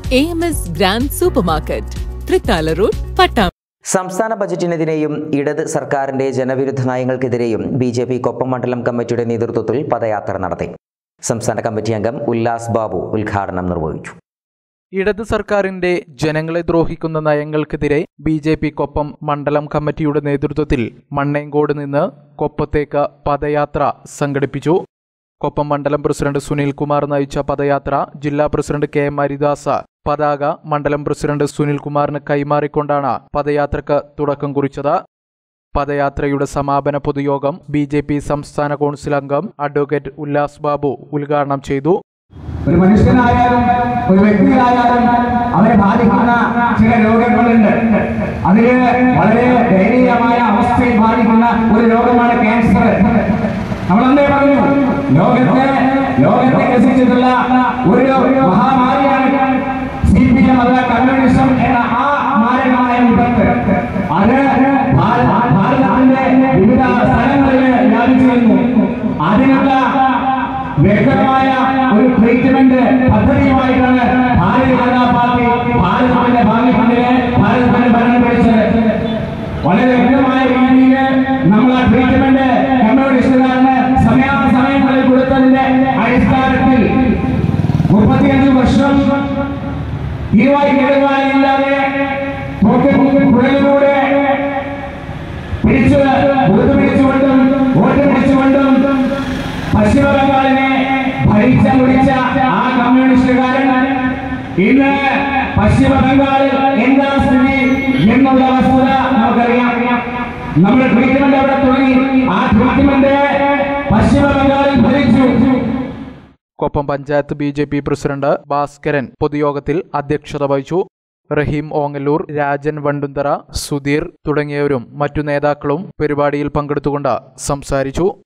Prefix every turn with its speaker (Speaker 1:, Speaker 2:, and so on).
Speaker 1: AMS Grand Supermarket, Trikala Road, Pattam.
Speaker 2: സംസ്ഥാന ബജറ്റിനെതിരെയും ഇടത് സർക്കാരിന്റെ ജനവിരുദ്ധ നയങ്ങൾക്കെതിരെയും ബിജെപി കൊപ്പം മണ്ഡലം കമ്മിറ്റിയുടെ നേതൃത്വത്തിൽ പദയാത്ര നടത്തി. സംസ്ഥാന കമ്മിറ്റി അംഗം ഉല്ലാസ് ബാബു ഉദ്ഘാടനം നിർവഹിച്ചു.
Speaker 3: ഇടത് സർക്കാരിന്റെ ജനങ്ങളെ ദ്രോഹിക്കുന്ന നയങ്ങൾക്കെതിരെ ബിജെപി കൊപ്പം മണ്ഡലം കമ്മിറ്റിയുടെ നേതൃത്വത്തിൽ മണ്ണേങ്കോട് നിന്ന് കൊപ്പത്തേക്ക് പദയാത്ര സംഘടിപ്പിച്ചു. കൊപ്പം മണ്ഡലം പ്രസിഡന്റ് സുനിൽ കുമാർ നയിച്ച പദയാത്ര ജില്ലാ പ്രസിഡന്റ് KM ഹരിദാസ് പതാക മണ്ഡലം പ്രസിഡന്റ് സുനിൽ കുമാറിന് കൈമാറിക്കൊണ്ടാണ് പദയാത്രക്ക് തുടക്കം കുറിച്ചത്. പദയാത്രയുടെ സമാപന പൊതുയോഗം ബിജെപി സംസ്ഥാന കൗൺസിൽ അംഗം അഡ്വക്കേറ്റ് ഉല്ലാസ് ബാബു ഉദ്ഘാടനം ചെയ്തു.
Speaker 4: ഒരു മനുഷ്യനായാലും ഒരു വ്യക്തിയായാലും അവരെ ബാധിക്കുന്ന ചില രോഗങ്ങളുണ്ട്. അതിൽ വളരെ ദയനീയമായ അവസ്ഥയിൽ ബാധിക്കുന്ന ഒരു രോഗമാണ് ക്യാൻസർ. നമ്മളെന്തേ പറഞ്ഞു, ലോകത്തെ രസിച്ചിട്ടുള്ള ഒരു മഹാമാരിയാണ് CPM അഥവാ കമ്മ്യൂണിസം എന്ന ആ മാരകമായ വിപത്ത്. അത് ഭാരതത്തിന്റെ വിവിധ സ്ഥലങ്ങളിൽ വ്യാപിച്ചിരുന്നു. അതിനുള്ള വ്യക്തമായ ഒരു ട്രീറ്റ്മെന്റ് പദ്ധതിയുമായിട്ടാണ് ഭാരതീയ ജനതാ പാർട്ടി ഭാരതത്തിന്റെ ഭാവി ഫണ്ടിനെ ഭാരതത്തിന്റെ ഭരണം പിടിച്ചത്. വളരെ വ്യക്തമായ രീതിയിൽ നമ്മൾ ആ ട്രീറ്റ്മെന്റ് കമ്മ്യൂണിസ്റ്റുകാരന് സമയാസമയങ്ങളിൽ കൊടുത്തതിന്റെ അടിസ്ഥാനത്തിൽ 35 വർഷം ഇല്ലാതെ കുഴലിലൂടെ പിടിച്ചുകൊണ്ടും വോട്ട് പിടിച്ചുകൊണ്ടും പശ്ചിമ ബംഗാളിനെ ഭരിച്ച മുടിച്ച ആ കമ്മ്യൂണിസ്റ്റുകാരൻ ഇന്ന് പശ്ചിമ ബംഗാളിൽ എന്താ സ്ഥിതി എന്നുള്ള വസ്തുത നമുക്കറിയാം. നമ്മുടെ ട്രീറ്റ്മെന്റ് അവിടെ തുടങ്ങി. ആ ട്രീറ്റ്മെന്റ് പശ്ചിമ ബംഗാളിൽ ഭരിച്ചു.
Speaker 3: കൊപ്പം പഞ്ചായത്ത് ബിജെപി പ്രസിഡന്റ് ഭാസ്കരൻ പൊതുയോഗത്തിൽ അധ്യക്ഷത വഹിച്ചു. റഹീം ഓങ്ങല്ലൂർ, രാജൻ വണ്ടുന്തറ, സുധീർ തുടങ്ങിയവരും മറ്റു നേതാക്കളും പരിപാടിയിൽ പങ്കെടുത്തുകൊണ്ട് സംസാരിച്ചു.